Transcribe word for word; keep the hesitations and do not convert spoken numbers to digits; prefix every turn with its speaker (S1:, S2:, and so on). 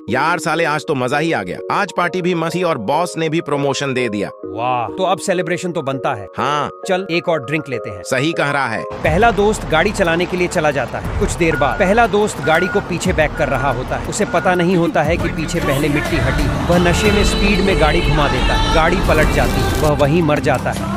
S1: यार साले आज तो मजा ही आ गया। आज पार्टी भी मची और बॉस ने भी प्रमोशन दे दिया।
S2: वाह, तो अब सेलिब्रेशन तो बनता है।
S1: हाँ
S2: चल एक और ड्रिंक लेते हैं।
S1: सही कह रहा है।
S2: पहला दोस्त गाड़ी चलाने के लिए चला जाता है। कुछ देर बाद पहला दोस्त गाड़ी को पीछे बैक कर रहा होता है। उसे पता नहीं होता है कि पीछे पहले मिट्टी हटी है। वह नशे में स्पीड में गाड़ी घुमा देता है। गाड़ी पलट जाती है, वह वहीं मर जाता है।